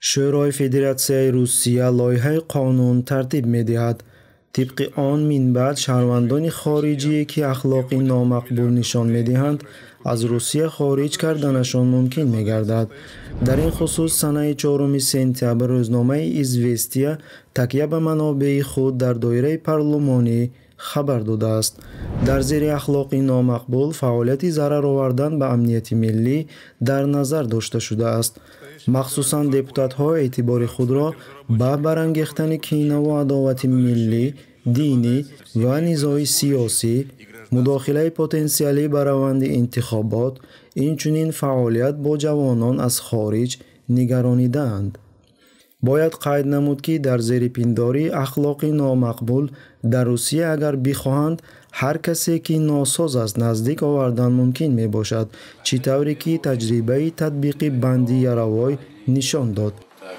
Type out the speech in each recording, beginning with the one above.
شورای فدراسیای روسیه لایحه قانون ترتیب می‌دهد. طبق آن من بعد شهروندان خارجی که اخلاقی نامقبول نشان می‌دهند از روسیه خارج کردنشان ممکن می‌گردد. در این خصوص سنه 4 سپتامبر روزنامه ایزوستیا تکیه به منابع خود در دایره پارلمانی خبر داده است. در زیر اخلاقی نامقبول فعالیت ضرر آوردن به امنیت ملی در نظر داشته شده است. مخصوصاً دپوتات‌ها اعتبار خود را به برانگیختن کینه و عداوت ملی، دینی و نزاعی سیاسی، مداخله پتانسیلی بر روند انتخابات، اینچنین فعالیت با جوانان از خارج نگرانیده‌اند. باید قید نمود که در زیر پنداری اخلاقی نامقبول در روسیه اگر بخواهند هر کسی که ناساز است نزدیک آوردن ممکن می باشد، چطوری که تجربه تطبیق بندی یاروای نشان داد.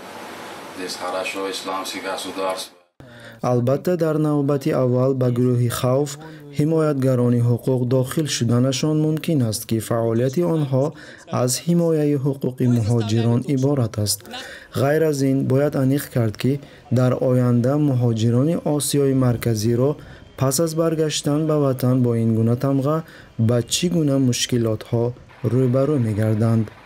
البته در نوبت اول به گروه خوف حمایتگران حقوق داخل شدنشان ممکن است که فعالیت آنها از حمایت حقوق مهاجران عبارت است. غیر از این باید انیق کرد که در آینده مهاجران آسیای مرکزی را پس از برگشتن به وطن با این گونه تمغه به چگونه مشکلات ها روبرو می گردند.